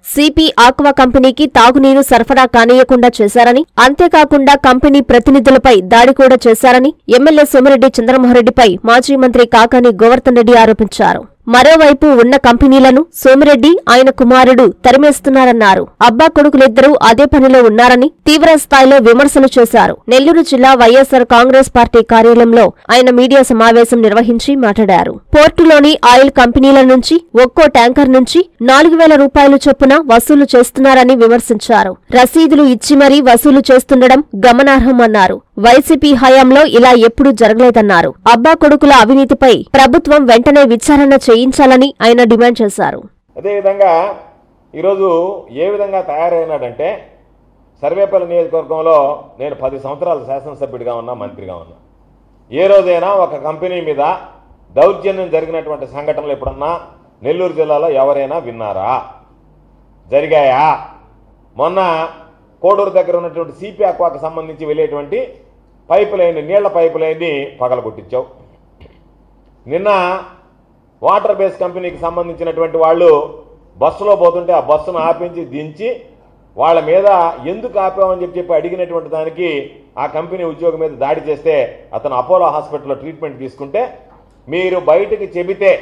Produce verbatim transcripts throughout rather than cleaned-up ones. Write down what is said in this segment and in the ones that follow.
CP aqua కంపెనీకి తాగునీరు సరఫరా కానీయకుండా చేశారని, అంతేకాకుండా కంపెనీ ప్రతినిధులపై దాడి కూడా చేశారని ఎమ్మెల్యే సోమిరెడ్డి చంద్రమోహన్రెడ్డిపై మాజీ మంత్రి కాకాని గోవర్ధన్ రెడ్డి ఆరోపించారు. మరోవైపు ఉన్న కంపెనీలను సోమిరెడ్డి ఆయన కుమారుడు తరిమేస్తున్నారన్నారు. అబ్బా కొడుకులిద్దరూ అదే పనిలో ఉన్నారని తీవ్ర స్థాయిలో విమర్శలు చేశారు. నెల్లూరు జిల్లా వైఎస్సార్ కాంగ్రెస్ పార్టీ కార్యాలయంలో ఆయన మీడియా సమావేశం నిర్వహించి మాట్లాడారు. పోర్టులోని ఆయిల్ కంపెనీల నుంచి ఒక్కో ట్యాంకర్ నుంచి నాలుగు వేల రూపాయలు చొప్పున వసూలు చేస్తున్నారని విమర్శించారు. రసీదులు ఇచ్చి మరీ వసూలు చేస్తుండడం గమనార్హమన్నారు. వైసీపీ హయాంలో ఇలా ఎప్పుడూ జరగలేదన్నారు. అబ్బా కొడుకుల అవినీతిపై ప్రభుత్వం వెంటనే విచారణ చేయించాలని ఆయన డిమాండ్ చేశారు. అదేవిధంగా ఈరోజు ఏ విధంగా తయారైనాడంటే, సర్వేపల్లి నియోజకవర్గంలో నేను పది సంవత్సరాలు శాసనసభ్యుడిగా ఉన్నా, మంత్రిగా ఉన్నా. ఏ రోజైనా ఒక కంపెనీ మీద దౌర్జన్యం జరిగినటువంటి సంఘటనలు ఎప్పుడన్నా నెల్లూరు జిల్లాలో ఎవరైనా విన్నారా? జరిగాయా? మొన్న కోడూరు దగ్గర ఉన్నటువంటి సిపి ఆక్వాకు సంబంధించి వెళ్ళేటువంటి పైపు లైన్, నీళ్ల పైపు లైన్ని పగలగొట్టించావు. నిన్న వాటర్ బేస్ కంపెనీకి సంబంధించినటువంటి వాళ్ళు బస్సులో పోతుంటే ఆ బస్సును ఆపించి దించి వాళ్ళ మీద ఎందుకు ఆపామని చెప్పి చెప్పి అడిగినటువంటి దానికి ఆ కంపెనీ ఉద్యోగి మీద దాడి చేస్తే అతను అపోలో హాస్పిటల్లో ట్రీట్మెంట్ తీసుకుంటే, మీరు బయటకు చెబితే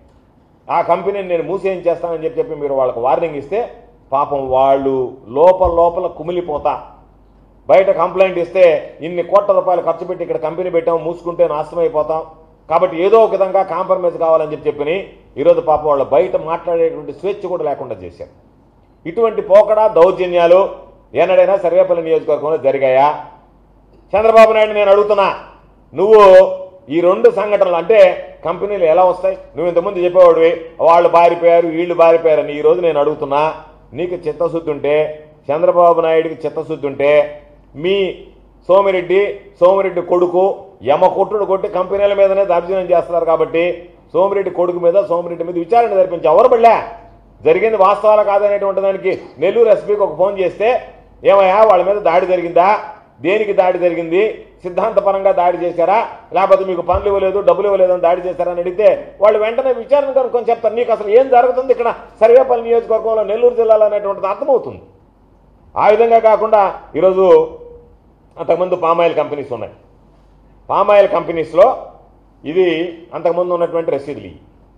ఆ కంపెనీని నేను మూసేయించేస్తానని చెప్పి చెప్పి మీరు వాళ్ళకు వార్నింగ్ ఇస్తే పాపం వాళ్ళు లోపల లోపల కుమిలిపోతా బయట కంప్లైంట్ ఇస్తే ఇన్ని కోట్ల రూపాయలు ఖర్చు పెట్టి ఇక్కడ కంపెనీ పెట్టాం, మూసుకుంటే నాశనమైపోతాం, కాబట్టి ఏదో ఒక విధంగా కాంప్రమైజ్ కావాలని చెప్పి చెప్పి ఈరోజు పాప వాళ్ళు బయట మాట్లాడేటువంటి స్వేచ్ఛ కూడా లేకుండా చేశారు. ఇటువంటి పోకడా దౌర్జన్యాలు ఏనాడైనా సర్వేపల్లి నియోజకవర్గంలో జరిగాయా? చంద్రబాబు నాయుడు నేను అడుగుతున్నా, నువ్వు ఈ రెండు సంఘటనలు అంటే కంపెనీలు ఎలా వస్తాయి? నువ్వు ఇంతకుముందు చెప్పేవాడివి వాళ్ళు బారిపోయారు, వీళ్ళు బారిపోయారని. ఈరోజు నేను అడుగుతున్నా, నీకు చిత్తశుద్ధి ఉంటే, చంద్రబాబు నాయుడికి చిత్తశుద్ధి ఉంటే, మీ సోమిరెడ్డి సోమిరెడ్డి కొడుకు యమకొట్టుడు కొట్టి కంపెనీల మీదనే దర్శనం చేస్తున్నారు కాబట్టి సోమిరెడ్డి కొడుకు మీద సోమిరెడ్డి మీద విచారణ జరిపించి ఎవరు పడలే, జరిగింది వాస్తవాలు కాదనేటువంటి దానికి నెల్లూరు ఎస్పీకి ఒక ఫోన్ చేస్తే, ఏమయ్యా వాళ్ళ మీద దాడి జరిగిందా, దేనికి దాడి జరిగింది, సిద్ధాంతపరంగా దాడి చేశారా, లేకపోతే మీకు పనులు ఇవ్వలేదు, డబ్బులు ఇవ్వలేదని దాడి చేశారని అడిగితే వాళ్ళు వెంటనే విచారణ కనుక్కొని చెప్తారు. నీకు అసలు ఏం జరుగుతుంది ఇక్కడ సర్వేపల్లి నియోజకవర్గంలో, నెల్లూరు జిల్లాలో అనేటువంటిది అర్థమవుతుంది. ఆ విధంగా కాకుండా ఈరోజు అంతకుముందు పామాయిల్ కంపెనీస్ ఉన్నాయి. పామాయిల్ కంపెనీస్లో ఇది అంతకుముందు ఉన్నటువంటి రసీదులు,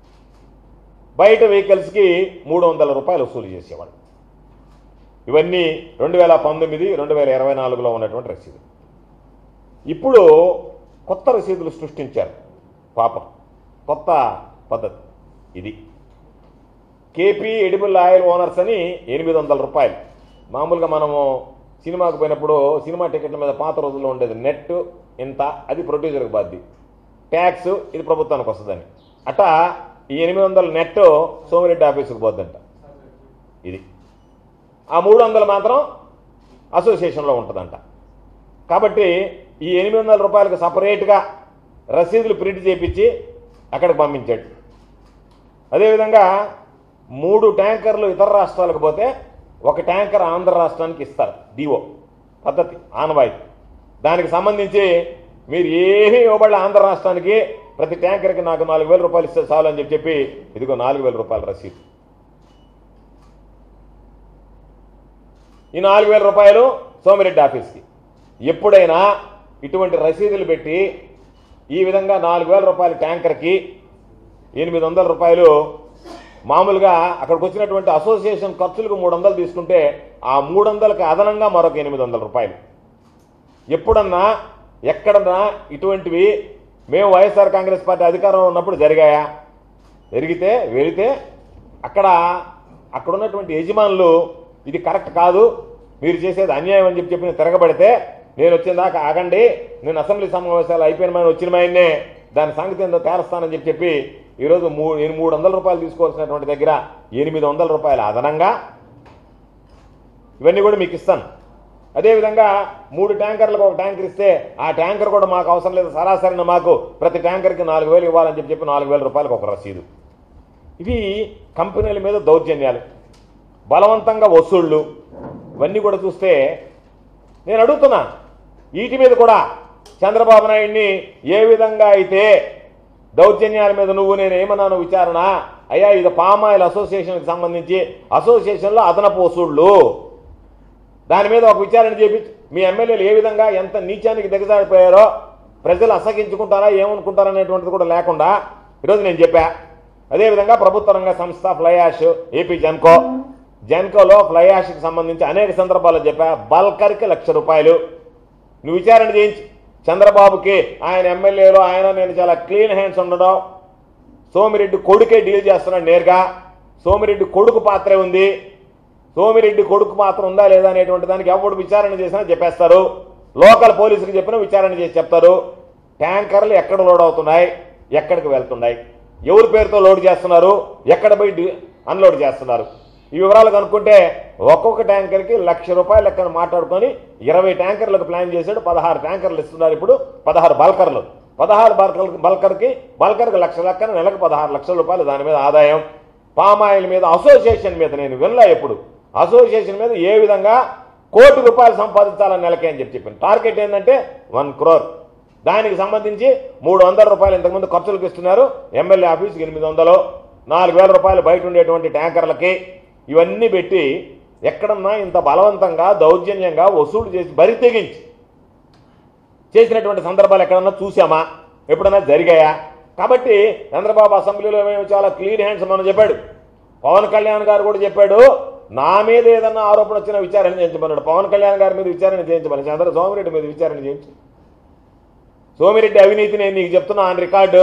బయట వెహికల్స్కి మూడు వందల రూపాయలు వసూలు చేసేవాళ్ళు. ఇవన్నీ రెండు వేల పంతొమ్మిది రెండు వేల ఇరవై నాలుగులో ఉన్నటువంటి రసీదులు. ఇప్పుడు కొత్త రసీదులు సృష్టించారు. పాపం కొత్త పద్ధతి ఇది. కేపీ ఎడిబుల్ ఆయిల్ ఓనర్స్ అని ఎనిమిది వందల రూపాయలు. మామూలుగా మనము సినిమాకు పోయినప్పుడు సినిమా టికెట్ల మీద పాత రోజుల్లో ఉండేది నెట్ ఇంత, అది ప్రొడ్యూసర్కి బాధ్యత, ట్యాక్స్ ఇది ప్రభుత్వానికి వస్తుందని. అట్టా ఈ ఎనిమిది వందల నెట్ సోమిరెడ్డి ఆఫీసుకు పోద్దంట. ఇది ఆ మూడు వందలు మాత్రం అసోసియేషన్లో ఉంటుందంట. కాబట్టి ఈ ఎనిమిది వందల రూపాయలకు సపరేట్గా రసీదులు ప్రింట్ చేయించి అక్కడికి పంపించాడు. అదేవిధంగా మూడు ట్యాంకర్లు ఇతర రాష్ట్రాలకు పోతే ఒక ట్యాంకర్ ఆంధ్ర రాష్ట్రానికి ఇస్తారు. డిఓ పద్ధతి ఆనవాయితీ. దానికి సంబంధించి మీరు ఏమీ ఇవ్వబడి ఆంధ్ర రాష్ట్రానికి ప్రతి ట్యాంకర్కి నాకు నాలుగు వేల రూపాయలు ఇస్తే చాలు అని చెప్పి చెప్పి ఇదిగో నాలుగు వేల రూపాయల రసీదు. ఈ నాలుగు వేల రూపాయలు సోమిరెడ్డి ఆఫీస్కి. ఎప్పుడైనా ఇటువంటి రసీదులు పెట్టి ఈ విధంగా నాలుగు వేల రూపాయల ట్యాంకర్కి ఎనిమిది వందల రూపాయలు మామూలుగా అక్కడికి వచ్చినటువంటి అసోసియేషన్ ఖర్చులకు మూడు వందలు తీసుకుంటే ఆ మూడు వందలకి అదనంగా మరొక ఎనిమిది వందల రూపాయలు. ఎప్పుడన్నా ఎక్కడన్నా ఇటువంటివి మేము వైఎస్ఆర్ కాంగ్రెస్ పార్టీ అధికారంలో ఉన్నప్పుడు జరిగాయా? జరిగితే వెళితే అక్కడ అక్కడ ఉన్నటువంటి యజమానులు ఇది కరెక్ట్ కాదు, మీరు చేసేది అన్యాయం అని చెప్పి చెప్పి తిరగబడితే నేను వచ్చిన దాకా ఆగండి, నేను అసెంబ్లీ సమావేశాలు అయిపోయిన మన వచ్చిన మాయన్నే దాని సంగతి ఏందో తేలుస్తానని చెప్పి చెప్పి ఈరోజు మూ నేను మూడు వందల రూపాయలు తీసుకోవాల్సినటువంటి దగ్గర ఎనిమిది వందల రూపాయలు అదనంగా ఇవన్నీ కూడా మీకు ఇస్తాను. అదేవిధంగా మూడు ట్యాంకర్లకు ఒక ట్యాంకర్ ఇస్తే ఆ ట్యాంకర్ కూడా మాకు అవసరం లేదు, సరాసరిన మాకు ప్రతి ట్యాంకర్కి నాలుగు వేలు ఇవ్వాలని చెప్పి చెప్పి నాలుగు వేల రూపాయలకు ఒక రసీదు. ఇవి కంపెనీల మీద దౌర్జన్యాలు, బలవంతంగా వసూళ్లు, ఇవన్నీ కూడా చూస్తే నేను అడుగుతున్నా, వీటి మీద కూడా చంద్రబాబు నాయుడిని ఏ విధంగా అయితే దౌర్జన్యాల మీద నువ్వు నేను ఏమన్నాను విచారణ అయ్యా ఇది పామాయిల్ అసోసియేషన్కి సంబంధించి అసోసియేషన్లో అదనపు వసూళ్లు దాని మీద ఒక విచారణ చేపించి మీ ఎమ్మెల్యేలు ఏ విధంగా ఎంత నీచానికి దిగజారిపోయారో ప్రజలు అసహించుకుంటారా ఏమనుకుంటారా అనేటువంటిది కూడా లేకుండా ఈరోజు నేను చెప్పా. అదేవిధంగా ప్రభుత్వ రంగ సంస్థ ఫ్లై యాష్ ఏపీ జెన్కో జెన్కోలో ఫ్లై యాష్కి సంబంధించి అనేక సందర్భాల్లో చెప్పా బల్కర్కి లక్ష రూపాయలు నువ్వు విచారణ చేయించి చంద్రబాబుకి ఆయన ఎమ్మెల్యేలు ఆయన నేను చాలా క్లీన్ హ్యాండ్స్ ఉండడం సోమిరెడ్డి కొడుకే డీల్ చేస్తున్నాడు నేరుగా సోమిరెడ్డి కొడుకు పాత్రే ఉంది సోమిరెడ్డి కొడుకు పాత్ర ఉందా లేదా అనేటువంటి దానికి ఎవరు విచారణ చేసినా చెప్పేస్తారు. లోకల్ పోలీసులకు చెప్పినా విచారణ చేసి చెప్తారు. ట్యాంకర్లు ఎక్కడ లోడ్ అవుతున్నాయి ఎక్కడికి వెళ్తున్నాయి ఎవరి పేరుతో లోడ్ చేస్తున్నారు ఎక్కడ పోయి అన్లోడ్ చేస్తున్నారు ఈ వివరాలు కనుక్కుంటే ఒక్కొక్క ట్యాంకర్కి లక్ష రూపాయలు లెక్కన మాట్లాడుకొని ఇరవై ట్యాంకర్లకు ప్లాన్ చేశాడు. పదహారు ట్యాంకర్లు ఇస్తున్నారు ఇప్పుడు పదహారు బల్కర్లు పదహారు బల్కర్ బల్కర్కి బల్కర్కి లక్ష లెక్కన నెలకు పదహారు లక్షల రూపాయలు దాని మీద ఆదాయం. పామాయిల్ మీద అసోసియేషన్ మీద నేను వినలా ఎప్పుడు అసోసియేషన్ మీద ఏ విధంగా కోటి రూపాయలు సంపాదించాలని నెలకే అని చెప్పి చెప్పాను. టార్గెట్ ఏంటంటే వన్ క్రోర్ దానికి సంబంధించి మూడు వందల రూపాయలు ఇంతకుముందు ఖర్చులకు ఇస్తున్నారు. ఎమ్మెల్యే ఆఫీస్కి ఎనిమిది వందలు నాలుగు వేల రూపాయలు బయట ఉండేటువంటి ట్యాంకర్లకి ఇవన్నీ పెట్టి ఎక్కడన్నా ఇంత బలవంతంగా దౌర్జన్యంగా వసూలు చేసి బరి తెగించి చేసినటువంటి సందర్భాలు ఎక్కడన్నా చూసామా ఎప్పుడన్నా జరిగాయా? కాబట్టి చంద్రబాబు అసెంబ్లీలో మేము చాలా క్లీన్ హ్యాండ్స్ మనం చెప్పాడు. పవన్ కళ్యాణ్ గారు కూడా చెప్పాడు నా మీద ఏదన్నా ఆరోపణ వచ్చినా విచారణ చేయించమన్నాడు. పవన్ కళ్యాణ్ గారి మీద విచారణ చేయించమని చంద్ర సోమిరెడ్డి మీద విచారణ చేయించు. సోమిరెడ్డి అవినీతి నేను నీకు చెప్తున్నా ఆన్ రికార్డు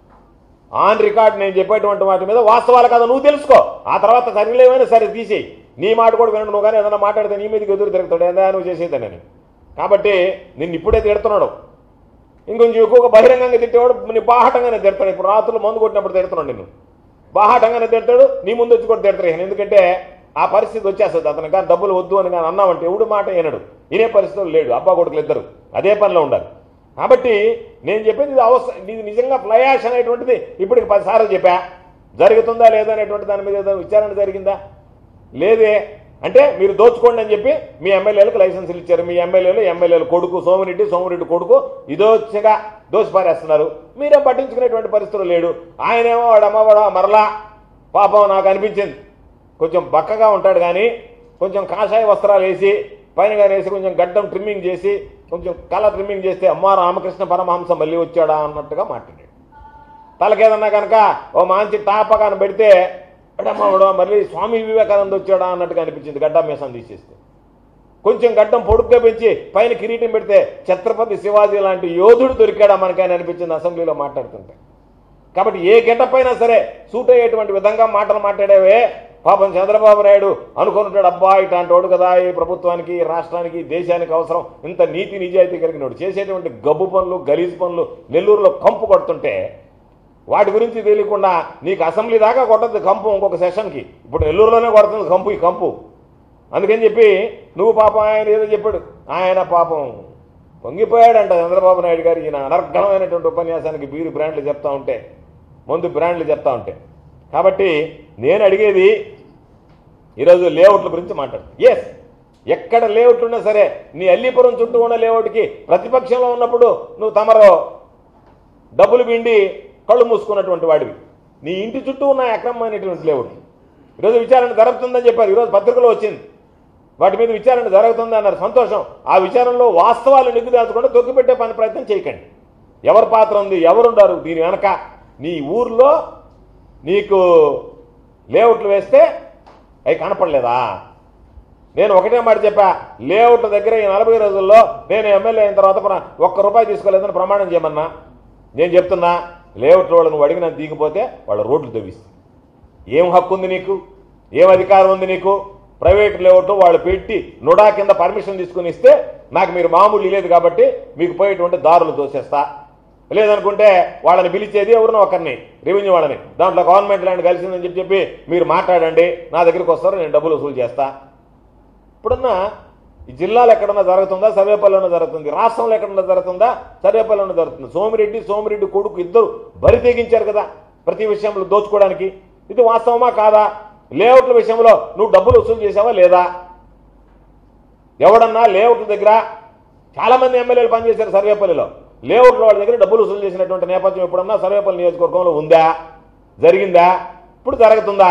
ఆన్ రికార్డు నేను చెప్పేటువంటి వాటి మీద వాస్తవాలు కదా నువ్వు తెలుసుకో. ఆ తర్వాత సరిలేమైనా సరే తీసేయి. నీ మాట కూడా వినడు నువ్వు కానీ ఏదైనా మాట్లాడితే నీ మీదకి ఎదురు తిరుగుతాడు ఏదా నువ్వు చేసేదానని. కాబట్టి నిన్ను ఇప్పుడే తిడుతున్నాడు. ఇంకొంచెం ఎక్కువగా బహిరంగంగా తిట్టేవాడు నీ బాహటంగానే తిడతాడు. ఇప్పుడు రాత్రులు మందు కొట్టినప్పుడు తిడుతున్నాడు నిన్ను బాహటంగానే తిడతాడు. నీ ముందు వచ్చి కూడా తిడతాడు. ఎందుకంటే ఆ పరిస్థితి వచ్చేస్తుంది అతను కానీ డబ్బులు వద్దు అని కానీ అన్నామంటే ఎవడు మాట వినడు. వినే పరిస్థితులు లేడు. అబ్బా కొడుకులు ఇద్దరు అదే పనిలో ఉండాలి. కాబట్టి నేను చెప్పేది ఇది అవసరం ఇది నిజంగా ఫ్లై యాష్ అనేటువంటిది ఇప్పటికి పదిసార్లు చెప్పా జరుగుతుందా లేదా అనేటువంటి దాని మీద ఏదో విచారణ జరిగిందా లేదే అంటే మీరు దోచుకోండి అని చెప్పి మీ ఎమ్మెల్యేలకు లైసెన్సులు ఇచ్చారు. మీ ఎమ్మెల్యేలు ఎమ్మెల్యేలు కొడుకు సోమిరెడ్డి సోమిరెడ్డి కొడుకు ఇదోచ్చగా దోషిపారేస్తున్నారు. మీరేం పట్టించుకునేటువంటి పరిస్థితులు లేడు. ఆయనేమో వాడు అమ్మవాడు మరలా పాపం నాకు అనిపించింది కొంచెం బక్కగా ఉంటాడు కానీ కొంచెం కాషాయ వస్త్రాలు వేసి పైన కానీ వేసి కొంచెం గడ్డం ట్రిమ్మింగ్ చేసి కొంచెం కళ ట్రిమ్మింగ్ చేస్తే అమ్మ రామకృష్ణ పరమహంస మళ్ళీ వచ్చాడా అన్నట్టుగా మాట్లాడాడు. తలకేదన్నా కనుక ఓ మంచి తాపకాన్ని పెడితే అమ్మవాడు మళ్ళీ స్వామి వివేకానంద వచ్చాడా అన్నట్టుగా అనిపించింది గడ్డం మీసం తీసేస్తే. కొంచెం గడ్డం పొడుగ్గా పెంచి పైన కిరీటం పెడితే ఛత్రపతి శివాజీ లాంటి యోధుడు దొరికాడా మనకని అనిపించింది అసెంబ్లీలో మాట్లాడుతుంటే. కాబట్టి ఏ గెటప్ అయినా సరే సూట్ అయ్యేటువంటి విధంగా మాటలు మాట్లాడేవే పాపం చంద్రబాబు నాయుడు అనుకుంటాడు అబ్బా ఇట్లాంటి వాడు కదా ఈ ప్రభుత్వానికి రాష్ట్రానికి దేశానికి అవసరం ఇంత నీతి నిజాయితీ కలిగినోడు చేసేటువంటి గబ్బు పనులు గలీజు పనులు నెల్లూరులో కంపు కొడుతుంటే వాటి గురించి తెలియకుండా నీకు అసెంబ్లీ దాకా కొట్టద్దు కంపు ఇంకొక సెషన్కి ఇప్పుడు నెల్లూరులోనే కొడుతుంది కంపు ఈ కంపు. అందుకని చెప్పి నువ్వు పాపం ఆయన ఏదో చెప్పాడు ఆయన పాపం పొంగిపోయాడంట చంద్రబాబు నాయుడు గారు ఈయన అనర్ఘమైనటువంటి ఉపన్యాసానికి బీరు బ్రాండ్లు చెప్తా ఉంటే ముందు బ్రాండ్లు చెప్తా ఉంటే. కాబట్టి నేను అడిగేది ఈరోజు లేఅవుట్ల గురించి మాట్లాడు. ఎస్ ఎక్కడ లేఅవుట్లు ఉన్నా సరే నీ అల్లీపురం చుట్టూ ఉన్న లేఅవుట్కి ప్రతిపక్షంలో ఉన్నప్పుడు నువ్వు తమరు డబ్బులు పిండి కళ్ళు మూసుకున్నటువంటి వాడివి. నీ ఇంటి చుట్టూ ఉన్న అక్రమమైనటువంటి లేఅవుట్లు ఈరోజు విచారణ జరుగుతుందని చెప్పారు. ఈరోజు పత్రికలో వచ్చింది వాటి మీద విచారణ జరుగుతుంది అన్నారు. సంతోషం. ఆ విచారణలో వాస్తవాలు నిగ్గుదాల్చకుండా తొక్కిపెట్టే పని ప్రయత్నం చేయకండి. ఎవరి పాత్ర ఉంది ఎవరుండారు దీని వెనక నీ ఊర్లో నీకు లేఅవుట్లు వేస్తే అవి కనపడలేదా? నేను ఒకటే మాట చెప్పా లేఅవుట్ల దగ్గర ఈ నలభై రోజుల్లో నేను ఎమ్మెల్యే అయిన తర్వాత ఒక్క రూపాయి తీసుకోలేదని ప్రమాణం చేయమన్నా. నేను చెప్తున్నా లేఅవుట్ల వాళ్ళు నువ్వు అడిగినంత దిగిపోతే వాళ్ళ రోడ్లు తవ్విస్తా. ఏం హక్కు ఉంది నీకు? ఏం అధికారం ఉంది నీకు? ప్రైవేట్ లేఅవుట్ వాళ్ళు పెట్టి నుడా కింద పర్మిషన్ తీసుకుని ఇస్తే నాకు మీరు మామూలు లేదు కాబట్టి మీకు పోయేటువంటి దారులు తోసేస్తా. లేదనుకుంటే వాళ్ళని పిలిచేది ఎవరినో ఒకరిని రెవెన్యూ వాళ్ళని దాంట్లో గవర్నమెంట్ ల్యాండ్ కలిసిందని చెప్పి చెప్పి మీరు మాట్లాడండి నా దగ్గరికి వస్తారు నేను డబ్బులు వసూలు చేస్తా. ఇప్పుడున్నా ఈ జిల్లాలో ఎక్కడన్నా జరుగుతుందా సర్వేపల్లిలోనే జరుగుతుంది. రాష్ట్రంలో ఎక్కడన్నా జరుగుతుందా సర్వేపల్లిలోనే జరుగుతుంది. సోమిరెడ్డి సోమిరెడ్డి కొడుకు ఇద్దరు బరి తెగించారు కదా ప్రతి విషయంలో దోచుకోవడానికి. ఇది వాస్తవమా కాదా? లేఅవుట్ల విషయంలో నువ్వు డబ్బులు వసూలు చేసావా లేదా? ఎవడన్నా లేఅవుట్ల దగ్గర చాలామంది ఎమ్మెల్యేలు పనిచేశారు సర్వేపల్లిలో లేఅవుట్ల వాళ్ళ దగ్గర డబ్బులు వసూలు చేసినటువంటి నేపథ్యం ఎప్పుడన్నా సర్వేపల్లి నియోజకవర్గంలో ఉందా, జరిగిందా, ఇప్పుడు జరుగుతుందా?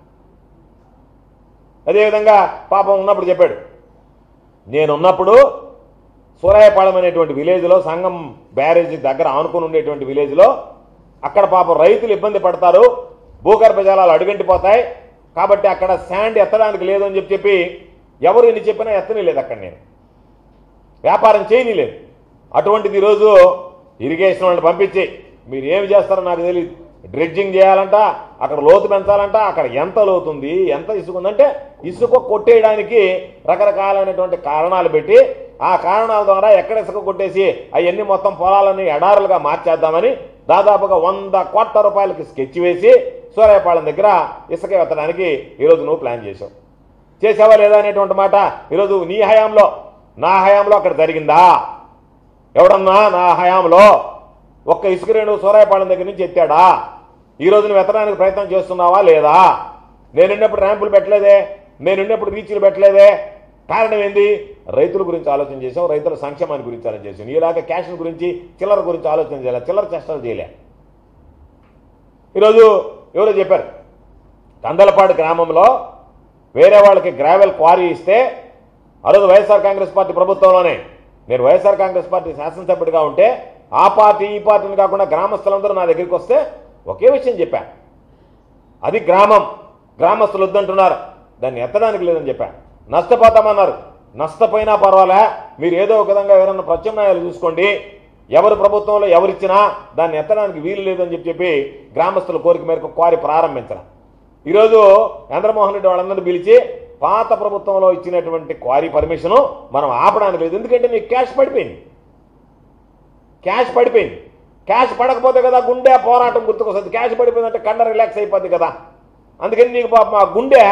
అదేవిధంగా పాపం ఉన్నప్పుడు చెప్పాడు, నేనున్నప్పుడు సూరాయపాళెం అనేటువంటి విలేజ్లో సంగం బ్యారేజీ దగ్గర ఆనుకుని ఉండేటువంటి విలేజ్లో అక్కడ పాపం రైతులు ఇబ్బంది పడతారు, భూగర్భ జలాలు అడుగంటిపోతాయి, కాబట్టి అక్కడ శాండ్ ఎత్తడానికి లేదు అని చెప్పి చెప్పి ఎవరు ఎన్ని చెప్పినా ఎత్తని లేదు, అక్కడ నేను వ్యాపారం చేయని లేదు. అటువంటిది ఈరోజు ఇరిగేషన్ వాళ్ళని పంపించి మీరు ఏమి చేస్తారో నాకు తెలియదు, డ్రెడ్జింగ్ చేయాలంట, అక్కడ లోతు పెంచాలంట, అక్కడ ఎంత లోతుంది, ఎంత ఇసుక ఉందంటే ఇసుక కొట్టేయడానికి రకరకాలైనటువంటి కారణాలు పెట్టి ఆ కారణాల ద్వారా ఎక్కడ ఇసుక కొట్టేసి అవన్నీ మొత్తం పొలాలని ఎడారులుగా మార్చేద్దామని దాదాపుగా వంద కోట్ల రూపాయలకి స్కెచ్ వేసి సూరాయపాళెం దగ్గర ఇసుక ఎత్తడానికి ఈరోజు నువ్వు ప్లాన్ చేసావు. చేసావా లేదా అనేటువంటి మాట ఈరోజు నీ హయాంలో, నా హయాంలో అక్కడ జరిగిందా? ఎవడన్నా నా హయాంలో ఒక్క ఇసుక రేణు సూరాయపాళెం దగ్గర నుంచి ఎత్తాడా? ఈరోజు నువ్వు ఎత్తడానికి ప్రయత్నం చేస్తున్నావా లేదా? నేనున్నప్పుడు ర్యాంపులు పెట్టలేదే, నేనున్నప్పుడు రీచ్లు పెట్టలేదే. కారణం ఏంది? రైతుల గురించి ఆలోచన చేసాం, రైతుల సంక్షేమాన్ని గురించి ఆలోచన చేసాం. ఇలాగ క్యాష్ గురించి, చిల్లర గురించి ఆలోచన చేయాలి, చిల్లర చేష్టలు చేయలే. ఈరోజు ఎవరో చెప్పారు, కందలపాడు గ్రామంలో వేరే వాళ్ళకి గ్రావెల్ క్వారీ ఇస్తే ఆ రోజు వైఎస్ఆర్ కాంగ్రెస్ పార్టీ ప్రభుత్వంలోనే నేను వైఎస్ఆర్ కాంగ్రెస్ పార్టీ శాసనసభ్యుడిగా ఉంటే ఆ పార్టీ ఈ పార్టీని కాకుండా గ్రామస్తులందరూ నా దగ్గరికి వస్తే ఒకే విషయం చెప్పా, అది గ్రామం, గ్రామస్తులు వద్దంటున్నారు, దాన్ని ఎత్తడానికి లేదని చెప్పా. నష్టపోతామన్నారు, నష్టపోయినా పర్వాలే, మీరు ఏదో ఒక విధంగా ఎవరన్నా ప్రత్యామ్నాయాలు చూసుకోండి, ఎవరు ప్రభుత్వంలో ఎవరిచ్చినా దాన్ని ఎత్తడానికి వీలు లేదని చెప్పి చెప్పి గ్రామస్తుల కోరిక మేరకు క్వారీ ప్రారంభించడం. ఈరోజు చంద్రమోహన్ రెడ్డి వాళ్ళందరినీ పిలిచి పాత ప్రభుత్వంలో ఇచ్చినటువంటి క్వారీ పర్మిషను మనం ఆపడానికి లేదు, ఎందుకంటే నీకు క్యాష్ పడిపోయింది, క్యాష్ పడిపోయింది. క్యాష్ పడకపోతే కదా గుండె పోరాటం గుర్తుకొస్తుంది, క్యాష్ పడిపోయిందంటే కండ రిలాక్స్ అయిపోద్ది కదా. అందుకని నీకు పాప మా గుండె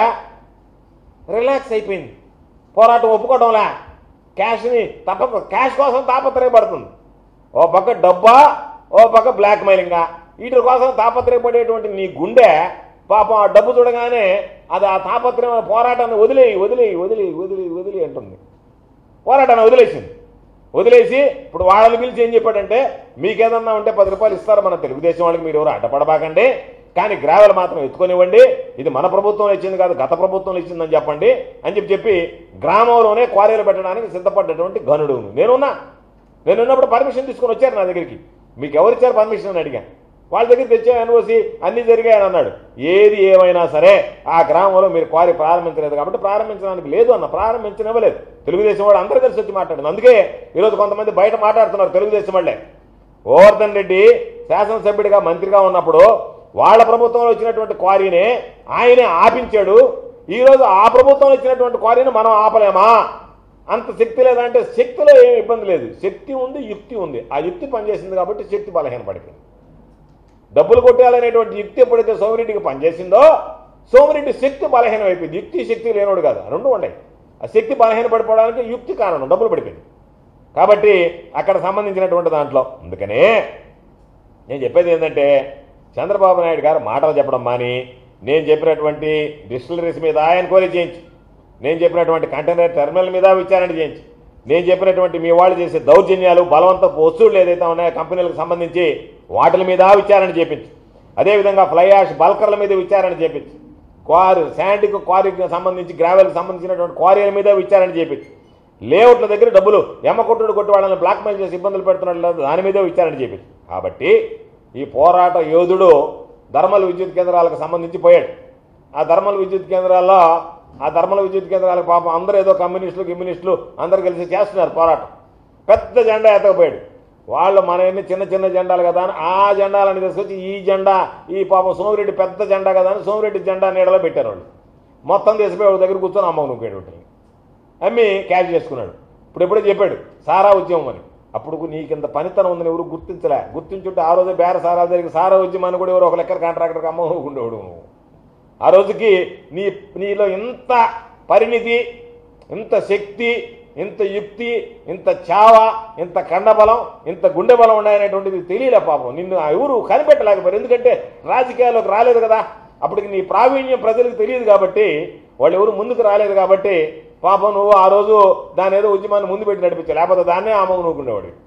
రిలాక్స్ అయిపోయింది, పోరాటం ఒప్పుకోవడంలే, క్యాష్ని తప్ప క్యాష్ కోసం తాపత్రయపడుతుంది. ఓ పక్క డబ్బా, ఓ పక్క బ్లాక్ మెయిలింగా, వీటి కోసం తాపత్రయపడేటువంటి నీ గుండె పాపం ఆ డబ్బు చూడగానే అది ఆ తాపత్రయం పోరాటాన్ని వదిలేయి వదిలేయి వదిలేయి వదిలేయి వదిలి అంటుంది. పోరాటాన్ని వదిలేసింది. వదిలేసి ఇప్పుడు వాళ్ళని పిలిచి ఏం చెప్పాడంటే, మీకేదన్నా ఉంటే పది రూపాయలు ఇస్తారు మన తెలుగుదేశం వాళ్ళకి, మీరు ఎవరు అడ్డపడబాకండి, కానీ గ్రావెల్ మాత్రం ఎత్తుకొనివ్వండి, ఇది మన ప్రభుత్వం ఇచ్చింది కాదు గత ప్రభుత్వం ఇచ్చిందని చెప్పండి అని చెప్పి చెప్పి గ్రామంలోనే క్వారీలు పెట్టడానికి సిద్ధపడ్డటువంటి గనుడు. నేనున్నా నేనున్నప్పుడు పర్మిషన్ తీసుకొని వచ్చారు నా దగ్గరికి, మీకు ఎవరిచ్చారు పర్మిషన్ అని అడిగాను. వాళ్ళ దగ్గరికి తెచ్చే ఎన్ఓసి అన్నీ జరిగాయని అన్నాడు. ఏది ఏమైనా సరే ఆ గ్రామంలో మీరు క్వారీ ప్రారంభించలేదు కాబట్టి ప్రారంభించడానికి లేదు అన్న, ప్రారంభించనివ్వలేదు. తెలుగుదేశం వాళ్ళు అందరూ కలిసి వచ్చి మాట్లాడింది. అందుకే ఈరోజు కొంతమంది బయట మాట్లాడుతున్నారు తెలుగుదేశం వాళ్ళే. గోవర్ధన్ రెడ్డి శాసనసభ్యుడిగా మంత్రిగా ఉన్నప్పుడు వాళ్ళ ప్రభుత్వంలో వచ్చినటువంటి క్వారీనే ఆయనే ఆపించాడు. ఈరోజు ఆ ప్రభుత్వంలో వచ్చినటువంటి క్వారీని మనం ఆపలేమా? అంత శక్తి లేదంటే శక్తిలో ఏమి ఇబ్బంది లేదు, శక్తి ఉంది, యుక్తి ఉంది. ఆ యుక్తి పనిచేసింది కాబట్టి శక్తి బలహీన పడిపోయింది. డబ్బులు కొట్టాలనేటువంటి యుక్తి ఎప్పుడైతే సోమిరెడ్డికి పనిచేసిందో సోమిరెడ్డి శక్తి బలహీనం అయిపోయింది. యుక్తి శక్తి లేనోడు కాదు, రెండు ఉన్నాయి. ఆ శక్తి బలహీన పడిపోవడానికి యుక్తి కారణం, డబ్బులు పడిపోయింది. కాబట్టి అక్కడ సంబంధించినటువంటి దాంట్లో అందుకనే నేను చెప్పేది ఏంటంటే, చంద్రబాబు నాయుడు గారు మాటలు చెప్పడం మాని నేను చెప్పినటువంటి డిస్టిలరీస్ మీద ఎంక్వైరీ చేయించి, నేను చెప్పినటువంటి కంటైనర్ టెర్మినల్ మీద విచారణ చేయించి, నేను చెప్పినటువంటి మీ వాళ్ళు చేసే దౌర్జన్యాలు, బలవంతపు వస్తువులు ఏదైతే ఉన్నాయో కంపెనీలకు సంబంధించి వాటి మీద విచారణ చేపించి, అదేవిధంగా ఫ్లై యాష్ బల్కర్ల మీద విచారణ చేపించి, క్వారీ శాండ్కి క్వారీకి సంబంధించి గ్రావెల్కి సంబంధించినటువంటి క్వారీల మీద విచారణ చేపించి, లేఅవుట్ల దగ్గర డబ్బులు ఎమ్మ కొట్టుడు కొట్టి వాళ్ళని బ్లాక్మెయిల్ చేసి ఇబ్బందులు పెడుతున్నట్లు దాని మీద విచారణ చేపించి. కాబట్టి ఈ పోరాట యోధుడు ధర్మల విద్యుత్ కేంద్రాలకు సంబంధించి పోయాడు. ఆ ధర్మల విద్యుత్ కేంద్రాల్లో ఆ ధర్మల విద్యుత్ కేంద్రాలకు పాపం అందరూ ఏదో కమ్యూనిస్టులు కమ్యూనిస్టులు అందరు కలిసి చేస్తున్నారు పోరాటం. పెద్ద జెండా ఎత్తకపోయాడు. వాళ్ళు మన ఎన్ని చిన్న చిన్న జెండాలు కదా అని ఆ జెండాలని తీసుకొచ్చి ఈ జెండా ఈ పాపం సోమిరెడ్డి పెద్ద జెండా కదా అని సోమిరెడ్డి జెండా నీడలో పెట్టారు. వాళ్ళు మొత్తం తీసిపోయి వాళ్ళ దగ్గర కూర్చొని అమ్మకు నువ్వు అమ్మి క్యాచ్ చేసుకున్నాడు. ఇప్పుడు ఎప్పుడే చెప్పాడు సారా ఉద్యమం అని. అప్పుడు నీకింత పనితనం ఉందని ఎవరు గుర్తించలే. గుర్తించుంటే ఆ రోజే బేర సారా జరిగి సారా ఉద్యమం అని కూడా ఎవరు ఒక లెక్కర కాంట్రాక్టర్కి అమ్మ ఉండేవాడు నువ్వు. ఆ రోజుకి నీ నీలో ఇంత పరిణితి, ఇంత శక్తి, ఇంత యుక్తి, ఇంత చావ, ఇంత కండబలం, ఇంత గుండె బలం ఉన్నాయనేటువంటిది తెలియలే పాపం. నిన్ను ఎవరు కనిపెట్టలేకపోయారు. ఎందుకంటే రాజకీయాల్లోకి రాలేదు కదా, అప్పటికి నీ ప్రావీణ్యం ప్రజలకు తెలియదు కాబట్టి, వాళ్ళు ఎవరు ముందుకు రాలేదు కాబట్టి పాపం నువ్వు ఆ రోజు దాని ఏదో ఉద్యమాన్ని ముందు పెట్టి నడిపించావు, లేకపోతే దాన్నే ఆమోగ నూకుండేవాడు.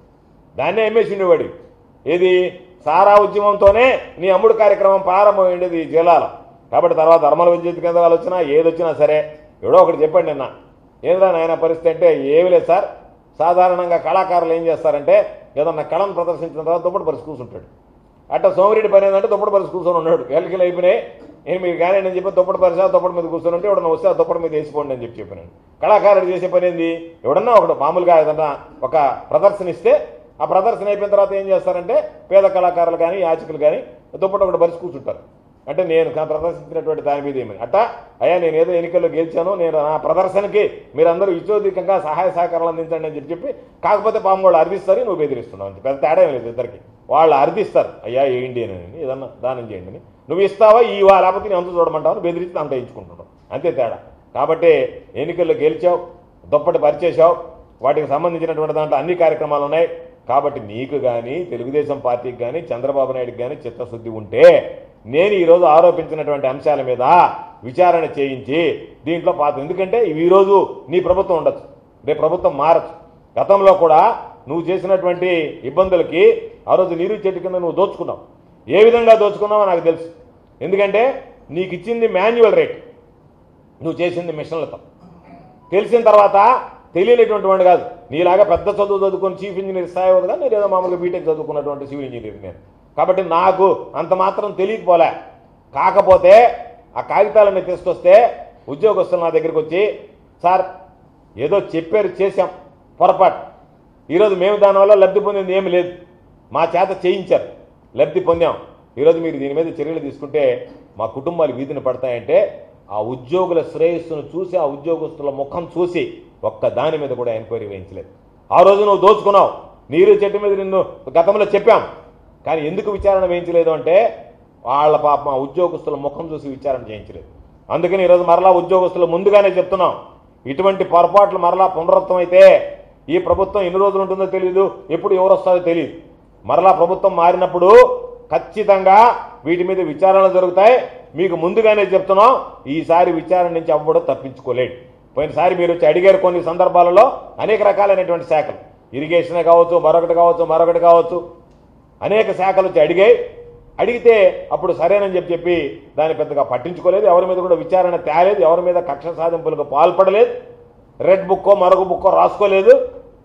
దాన్నే అమ్మేసిండేవాడి. ఏది సారా ఉద్యమంతోనే నీ అమ్ముడు కార్యక్రమం ప్రారంభమైండేది ఈ జిల్లాలో. కాబట్టి తర్వాత ధర్మల విద్యుత్ కేంద్రాలు వచ్చినా ఏదొచ్చినా సరే ఎవడో ఒకటి చెప్పండి నిన్న, ఏంద్రా నాయన పరిస్థితి అంటే ఏమి లేదు సార్, సాధారణంగా కళాకారులు ఏం చేస్తారంటే ఏదన్నా కళను ప్రదర్శించిన తర్వాత దుప్పటి పరిస్థితి కూర్చుంటాడు. అట్లా సోమిరెడ్డి పని ఏంటంటే దుప్పటి పరిస్థితి కూర్చొని ఉన్నాడు. ఎల్కిలు అయిపోయినాయి, నేను మీరు కానీ నేను చెప్పి దుప్పటి పరిస్థితి దుప్పటి మీద కూర్చొని ఉంటే ఎవడన్నా వస్తే ఆ దుప్పటి మీద వేసిపోండి అని చెప్పి చెప్పినాను. కళాకారుడు చేసే పని ఏంది, ఎవడన్నా ఒకడు మామూలుగా ఏదన్నా ఒక ప్రదర్శన ఇస్తే ఆ ప్రదర్శన అయిపోయిన తర్వాత ఏం చేస్తారంటే పేద కళాకారులు కానీ యాచకులు కానీ దుప్పటి ఒకటి పరిస్థితి కూర్చుంటారు. అంటే నేను ప్రదర్శించినటువంటి దాని మీద ఏమని అట్టా అయ్యా నేను ఏదో ఎన్నికల్లో గెలిచాను, నేను నా ప్రదర్శనకి మీరందరూ ఇచ్చోధికంగా సహాయ సహకారాలు అందించండి అని చెప్పి చెప్పి కాకపోతే పాము వాళ్ళు అర్థిస్తారు, నువ్వు బెదిరిస్తున్నావు అంతే. పెద్ద తేడా లేదు ఇద్దరికి. వాళ్ళు అర్థిస్తారు అయ్యా ఏంటి అని ఏదన్నా దానం చేయండి అని, నువ్వు ఇస్తావా ఇవా లేకపోతే నేను అంత చూడమంటావు, బెదిరించి అంత ఇచ్చుకుంటున్నావు అంతే తేడా. కాబట్టి ఎన్నికల్లో గెలిచావు, దుప్పటి పరిచేసావు, వాటికి సంబంధించినటువంటి దాంట్లో అన్ని కార్యక్రమాలు ఉన్నాయి. కాబట్టి నీకు కానీ తెలుగుదేశం పార్టీకి కానీ చంద్రబాబు నాయుడుకి కానీ చిత్తశుద్ధి ఉంటే నేను ఈరోజు ఆరోపించినటువంటి అంశాల మీద విచారణ చేయించి దీంట్లో పాత, ఎందుకంటే ఈరోజు నీ ప్రభుత్వం ఉండొచ్చు, రేపు ప్రభుత్వం మారచ్చు. గతంలో కూడా నువ్వు చేసినటువంటి ఇబ్బందులకి ఆ రోజు నీరు చెట్టు కింద నువ్వు దోచుకున్నావు. ఏ విధంగా దోచుకున్నావో నాకు తెలుసు. ఎందుకంటే నీకు ఇచ్చింది మాన్యువల్ రేట్, నువ్వు చేసింది మిషన్లతో. తెలిసిన తర్వాత తెలియనటువంటి వాడు కాదు, నీలాగా పెద్ద చదువు చదువుకొని చీఫ్ ఇంజనీర్ స్థాయి అవుతుందా, నేను ఏదో మామూలుగా బీటెక్ చదువుకున్నటువంటి సివిల్ ఇంజనీర్ నేను. కాబట్టి నాకు అంత మాత్రం తెలియకపోలే. కాకపోతే ఆ కాగితాలన్నీ తీసుకొస్తే ఉద్యోగస్తులు నా దగ్గరికి వచ్చి సార్ ఏదో చెప్పారు చేశాం పొరపాటు, ఈరోజు మేము దానివల్ల లబ్ధి పొందింది ఏమి లేదు, మా చేత చేయించారు లబ్ధి పొందాం, ఈరోజు మీరు దీని మీద చర్యలు తీసుకుంటే మా కుటుంబాలు వీధిని పడతాయంటే ఆ ఉద్యోగుల శ్రేయస్సును చూసి ఆ ఉద్యోగస్తుల ముఖం చూసి ఒక్క దాని మీద కూడా ఎంక్వైరీ వేయించలేదు. ఆ రోజు నువ్వు దోచుకున్నావు, నీరు చెట్టు మీద నిన్ను గతంలో చెప్పాం, కానీ ఎందుకు విచారణ వేయించలేదు అంటే వాళ్ళ పాప మా ఉద్యోగస్తుల ముఖం చూసి విచారణ చేయించలేదు. అందుకని ఈరోజు మరలా ఉద్యోగస్తులు ముందుగానే చెప్తున్నాం, ఇటువంటి పొరపాట్లు మరలా పునరావృతం అయితే ఈ ప్రభుత్వం ఎన్ని రోజులు ఉంటుందో తెలియదు, ఎప్పుడు ఎవరు వస్తారో తెలియదు. మరలా ప్రభుత్వం మారినప్పుడు ఖచ్చితంగా వీటి మీద విచారణలు జరుగుతాయి. మీకు ముందుగానే చెప్తున్నాం, ఈసారి విచారణ నుంచి అవ్వడు తప్పించుకోలేడు. పోయినసారి మీరు వచ్చి అడిగారు కొన్ని సందర్భాలలో అనేక రకాలైనటువంటి శాఖలు, ఇరిగేషనే కావచ్చు, మరొకటి కావచ్చు మరొకటి కావచ్చు అనేక శాఖలు వచ్చి అడిగాయి. అడిగితే అప్పుడు సరేనని చెప్పి చెప్పి దాన్ని పెద్దగా పట్టించుకోలేదు, ఎవరి మీద కూడా విచారణ తేలేదు, ఎవరి మీద కక్ష సాధింపులకు పాల్పడలేదు, రెడ్ బుక్కో మరొక బుక్కో రాసుకోలేదు,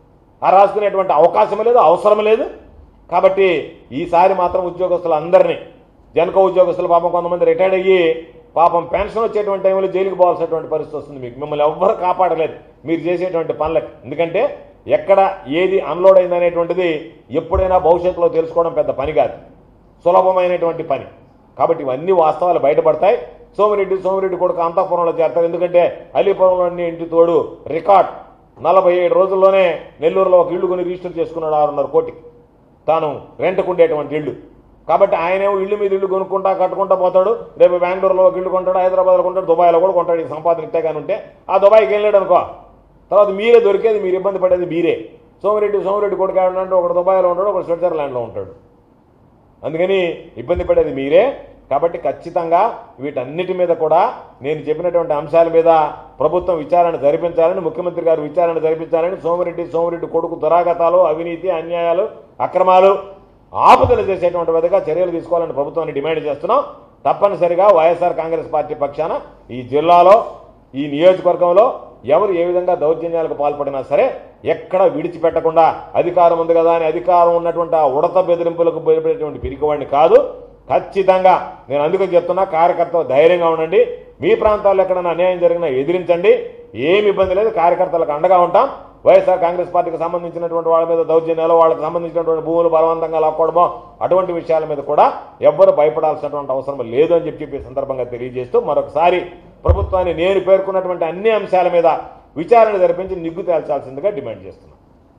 ఆ రాసుకునేటువంటి అవకాశం లేదు, అవసరం లేదు. కాబట్టి ఈసారి మాత్రం ఉద్యోగస్తులు అందరినీ, జనకో ఉద్యోగస్తులు పాపం కొంతమంది రిటైర్డ్ అయ్యి పాపం పెన్షన్ వచ్చేటువంటి టైంలో జైలుకి పోవాల్సినటువంటి పరిస్థితి వస్తుంది. మీకు మిమ్మల్ని ఎవ్వరు కాపాడలేదు మీరు చేసేటువంటి పనులకి. ఎందుకంటే ఎక్కడ ఏది అన్లోడ్ అయిందనేటువంటిది ఎప్పుడైనా భవిష్యత్తులో తెలుసుకోవడం పెద్ద పని కాదు, సులభమైనటువంటి పని. కాబట్టి ఇవన్నీ వాస్తవాలు బయటపడతాయి. సోమిరెడ్డి సోమిరెడ్డి కొడుకు అంతఃపురంలో చేరతారు. ఎందుకంటే అలీపురంలోని ఇంటి తోడు రికార్డ్ నలభై ఏడు రోజుల్లోనే నెల్లూరులో ఒక ఇల్లు కొని రిజిస్టర్ చేసుకున్నాడు ఆరున్నర కోటికి, తాను రెంట్కు ఉండేటువంటి ఇల్లు. కాబట్టి ఆయనేమో ఇల్లు మీద ఇల్లు కొనుక్కుంటా కట్టుకుంటా పోతాడు, రేపు బెంగళూరులో ఒక ఇల్లు కొంటాడు, హైదరాబాద్లో కొంటాడు, దుబాయ్లో కూడా కొంటాడు. ఈ సంపాదన ఇట్టే కానీ ఉంటే ఆ దుబాయ్కి వెళ్ళాడు అనుకో, తర్వాత మీరే దొరికేది, మీరు ఇబ్బంది పడేది మీరే. సోమిరెడ్డి సోమిరెడ్డి కొడుకు అంటే ఒకటి దుబాయ్లో ఉంటాడు, ఒకటి స్విట్జర్లాండ్లో ఉంటాడు, అందుకని ఇబ్బంది పడేది మీరే. కాబట్టి ఖచ్చితంగా వీటన్నిటి మీద కూడా నేను చెప్పినటువంటి అంశాల మీద ప్రభుత్వం విచారణ జరిపించాలని, ముఖ్యమంత్రి గారు విచారణ జరిపించాలని, సోమిరెడ్డి సోమిరెడ్డి కొడుకు దురాగతాలు, అవినీతి, అన్యాయాలు, అక్రమాలు ఆపుదల చేసేటువంటి విధంగా చర్యలు తీసుకోవాలని ప్రభుత్వాన్ని డిమాండ్ చేస్తున్నాం. తప్పనిసరిగా వైఎస్ఆర్ కాంగ్రెస్ పార్టీ పక్షాన ఈ జిల్లాలో ఈ నియోజకవర్గంలో ఎవరు ఏ విధంగా దౌర్జన్యాలకు పాల్పడినా సరే ఎక్కడ విడిచిపెట్టకుండా, అధికారం ఉంది కదా అని అధికారం ఉన్నటువంటి ఆ ఉడత బెదిరింపులకు భయపడేటువంటి పిరికివాడిని కాదు. ఖచ్చితంగా నేను అందుకని చెప్తున్నా, కార్యకర్తలు ధైర్యంగా ఉండండి. మీ ప్రాంతాల్లో ఎక్కడైనా అన్యాయం జరిగినా ఎదిరించండి, ఏమి ఇబ్బంది లేదు, కార్యకర్తలకు అండగా ఉంటాం. వైఎస్ఆర్ కాంగ్రెస్ పార్టీకి సంబంధించినటువంటి వాళ్ళ మీద దౌర్జన్యాలు, వాళ్ళకి సంబంధించినటువంటి భూములు బలవంతంగా లాక్కోవడమో అటువంటి విషయాల మీద కూడా ఎవ్వరు భయపడాల్సినటువంటి అవసరం లేదు అని చెప్పి చెప్పే సందర్భంగా తెలియజేస్తూ మరొకసారి ప్రభుత్వాన్ని నేను పేర్కొన్నటువంటి అన్ని అంశాల మీద విచారణ జరిపించి నిగ్గు తేల్చాల్సిందిగా డిమాండ్ చేస్తున్నాను.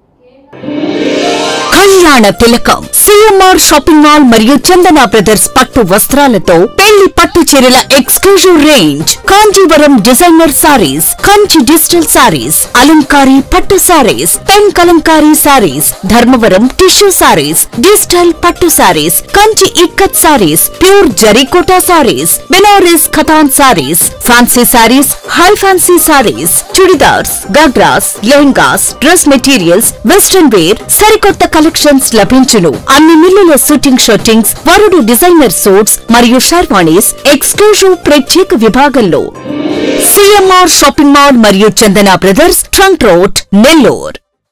కళ్యాణ తిలకం సిఎంఆర్ షాపింగ్ మాల్ మరియు చందన బ్రదర్స్ పట్టు వస్త్రాలతో పెళ్లి పట్టు చీరల exclusive range, Kanjeevaram designer saris, Kanchi digital saris, అలంకారీ పట్టు saris, pen Kalamkari saris, Dharmavaram tissue saris, digital పట్టు saris, Kanchi ikkat saris, pure Zarikota saris, Banaras Katan saris, fancy saris, high fancy saris, churidars, ghagras, lehengas, dress materials, western wear, సరికొత్త కలెక్షన్ కలెక్షన్స్ లభించును. అన్ని మిల్లుల షూటింగ్ షర్టింగ్స్, వరుడు డిజైనర్ సూట్స్ మరియు షర్వాణీస్ ఎక్స్క్లూజివ్ ప్రత్యేక విభాగంలో. సిఎంఆర్ షాపింగ్ మాల్ మరియు Chandana brothers, trunk road, Nellore.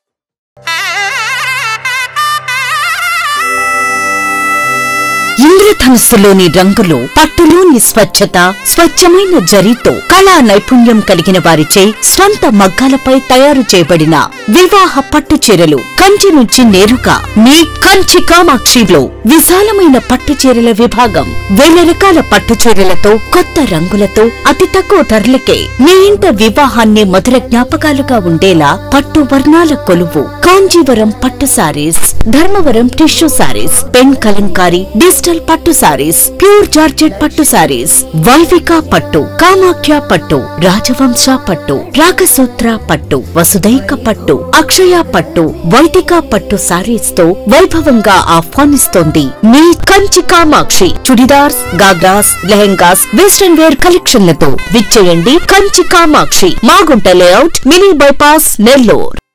ఇంద్రధనుస్సులోని రంగులు, పట్టులోని స్వచ్ఛత, స్వచ్ఛమైన జరీతో కళా నైపుణ్యం కలిగిన వారిచే స్వంత మగ్గాలపై తయారు చేయబడిన వివాహ పట్టు చీరలు కంచి నుంచి నేరుగా మీ కంచి కామాక్షిలో విశాలమైన పట్టు చీరల విభాగం. వేల రకాల పట్టు చీరలతో, కొత్త రంగులతో, అతి తక్కువ ధరలకే మీ ఇంట వివాహాన్ని మధుర జ్ఞాపకాలుగా ఉండేలా పట్టు వర్ణాల కొలువు కాంజీవరం పట్టు saris, Dharmavaram tissue saris, pen Kalamkari, digital పట్టు సారీస్, ప్యూర్ జార్జెట్ పట్టు సారీస్, వైవిక పట్టు, కామాఖ్య పట్టు, రాజవంశ పట్టు, రాగసూత్ర పట్టు, వసుదైక పట్టు, అక్షయ పట్టు, వైదిక పట్టు సారీస్ తో వైభవంగా ఆహ్వానిస్తోంది మీ కంచి కామాక్షి. చుడిదార్స్, గాగ్రాస్, లెహెంగాస్, వెస్టర్న్ వేర్ కలెక్షన్లతో విచ్చేయండి Kanchi Kamakshi, Magunta layout, mini bypass, Nellore.